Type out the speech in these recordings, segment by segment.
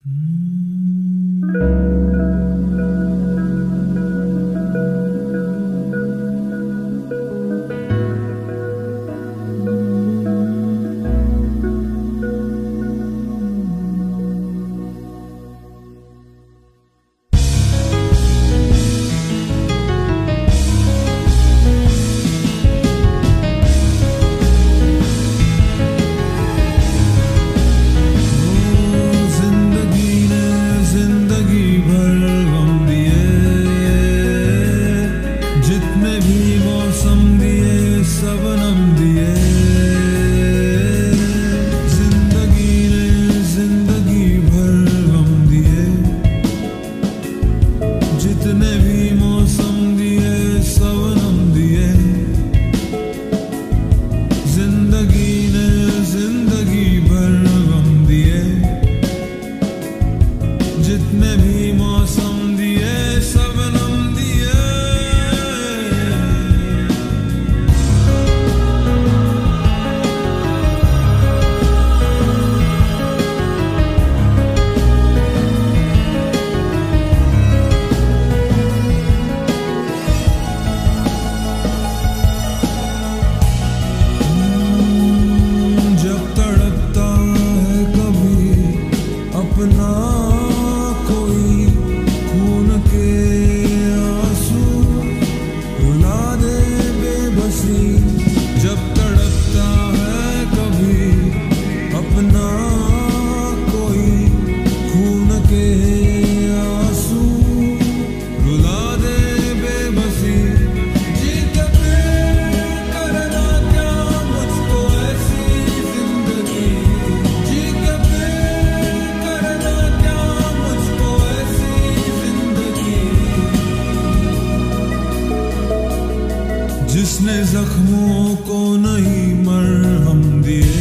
जिसने जख्मों को नहीं मरहम दिए,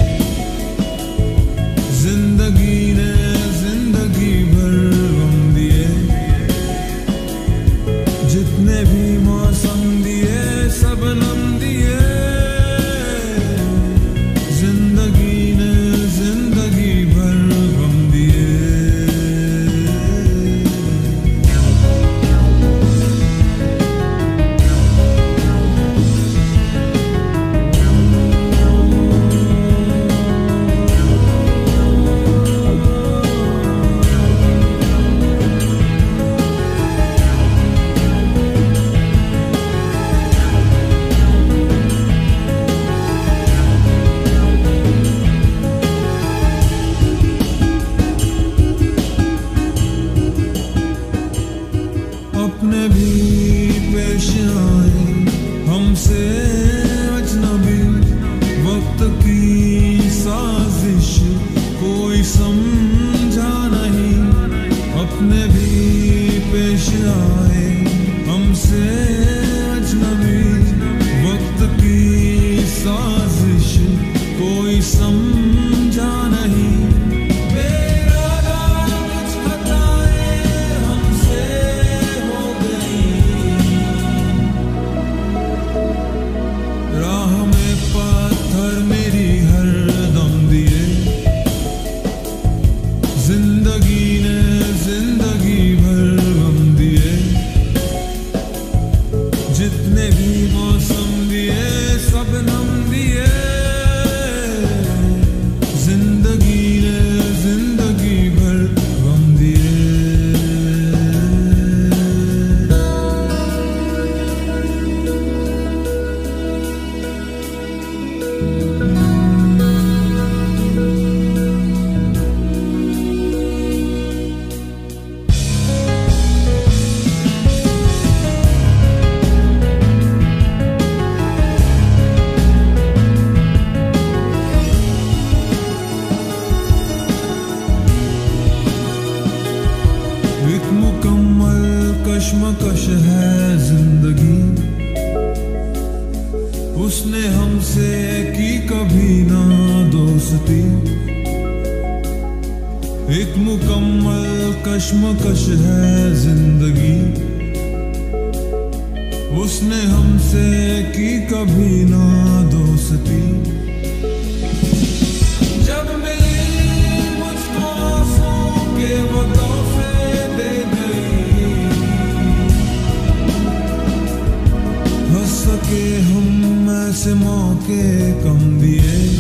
जिंदगी ने जिंदगी भर गम दिए, जितने भी मौसम दिए सबनम दिए, जिंदगी ने जिंदगी भर गम दिए। अपने भी पेश आए हमसे अजनबी, वक्त की साजिश कोई समझा नहीं। अपने भी पेश आए हमसे अजनबी, वक्त की साजिश कोई समझा नहीं। जिंदगी ने जिंदगी भर गम दिए, जितने भी मौसम दिए सबनम दिए, जिंदगी ने जिंदगी भर गम दिए। एक मुकम्मल कश्मकश है जिंदगी, उसने हमसे की कभी ना दोस्ती। एक मुकम्मल कश्मकश है जिंदगी, उसने हमसे की कभी ना दोस्ती। जब मिली मुझको आंसू के ऐसे मौके कम दिए।